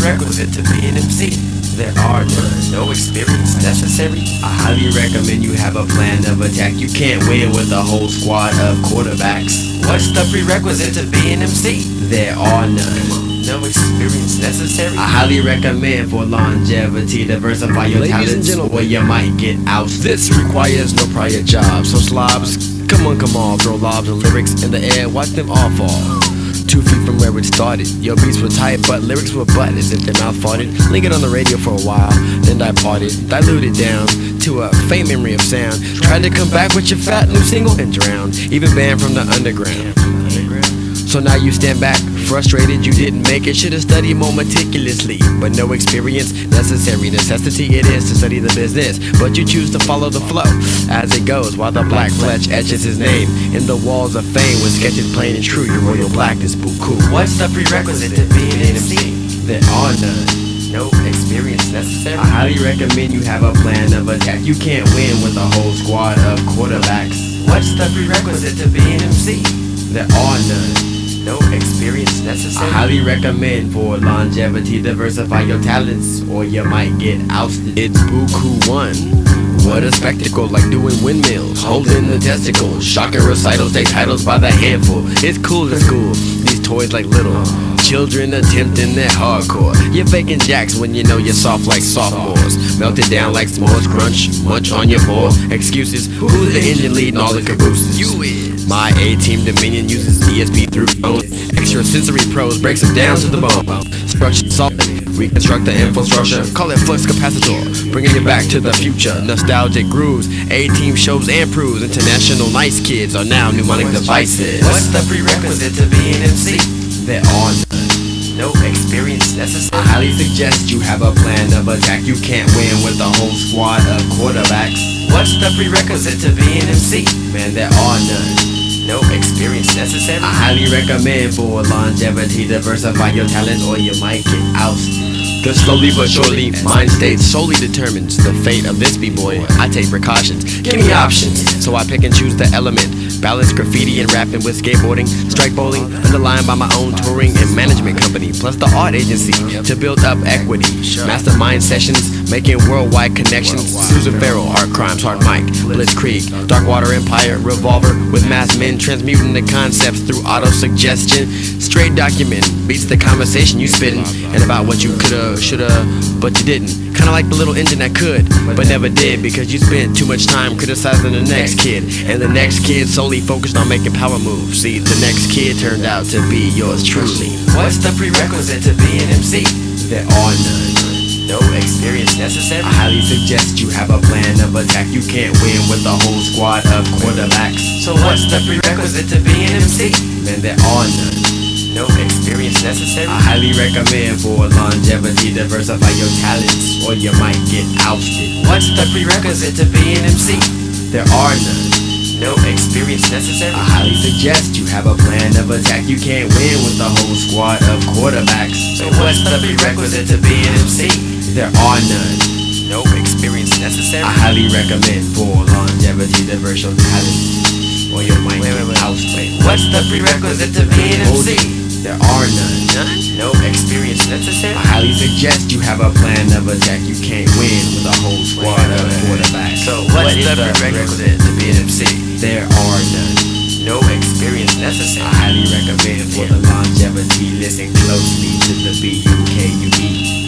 prerequisite to be an MC? There are none, no experience necessary. I highly recommend you have a plan of attack. You can't win with a whole squad of quarterbacks. What's the prerequisite to be an MC? There are none, no experience necessary. I highly recommend for longevity, diversify your talents or you might get ousted. This requires no prior job, so slobs, come on, throw lobs and lyrics in the air, watch them all fall. 2 feet from where it started. Your beats were tight, but lyrics were butt as if their mouth farted. Lingered on the radio for a while, then departed, diluted down to a faint memory of sound. Tried to come back with your fat new single and drowned, even banned from the underground. So now you stand back, frustrated you didn't make it. Should've studied more meticulously, but no experience necessary. Necessity it is to study the business, but you choose to follow the flow as it goes, while the black fletch etches his name in the walls of fame with sketches plain and true. Your royal blackness, boo cool. What's the prerequisite to be an MC? There are none, no experience necessary. I highly recommend you have a plan of attack. You can't win with a whole squad of quarterbacks. What's the prerequisite to be an MC? There are none, no experience necessary. I highly recommend for longevity, diversify your talents or you might get ousted. It's Buku 1. What a spectacle, like doing windmills, holding the testicles, shocking recitals, take titles by the handful. It's cool at school, these toys like little children attempting their hardcore. You're faking jacks when you know you're soft like sophomores, melted down like s'mores, crunch, munch on your board. Excuses, who's the engine leading all the cabooses? You is. My A-Team Dominion uses ESP through phones. Extra sensory pros breaks them down to the bone. Structure solid, reconstruct the infrastructure, call it flux capacitor, bringing you back to the future. Nostalgic grooves, A-Team shows and proves. International nice kids are now mnemonic devices. What's the prerequisite to be an MC? There are none, no experience necessary. I highly suggest you have a plan of attack. You can't win with a whole squad of quarterbacks. What's the prerequisite to be an MC? Man, there are none, no experience necessary. I highly recommend for longevity, diversify your talents or you might get ousted. Cause slowly but surely, mind state solely determines the fate of this b-boy. I take precautions, give me options, so I pick and choose the element. Balance graffiti and rapping with skateboarding, strike bowling, underlined by my own touring and management company, plus the art agency to build up equity. Mastermind sessions, making worldwide connections. Susan Farrell, Art Crimes, Hard Mike, Blitzkrieg, Darkwater Empire, Revolver with mass men transmuting the concepts through auto-suggestion. Straight document beats the conversation you spittin', and about what you coulda, shoulda, but you didn't. Kinda like the little engine that could, but never did, because you spent too much time criticizing the next kid, and the next kid solely focused on making power moves. See, the next kid turned out to be yours truly. What's the prerequisite to be an MC? There are none, no experience necessary. I highly suggest you have a plan of attack. You can't win with a whole squad of quarterbacks. So what's the prerequisite to be an MC? Man, there are none, no experience necessary. I highly recommend for longevity, diversify your talents or you might get ousted. What's the prerequisite to be an MC? There are none, no experience necessary. I highly suggest you have a plan of attack. You can't win with a whole squad of quarterbacks. So what's the prerequisite to be an MC? There are none, no experience necessary. I highly recommend for longevity, diverse your talents or you might get ousted. What's the prerequisite to be an MC? There are none, no experience necessary. I highly suggest you have a plan of attack. You can't win with a whole squad of quarterbacks. So what is the prerequisite to be an MC? There are none, no experience necessary. I highly recommend for the longevity, listen closely to the BUKUE.